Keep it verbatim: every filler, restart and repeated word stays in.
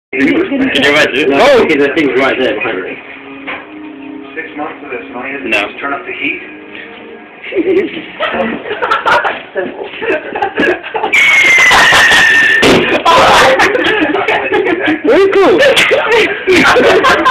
Can you imagine? No, because the thing's right there behind me. Six months of this, and all you have to No. do is turn up the heat. Very cool.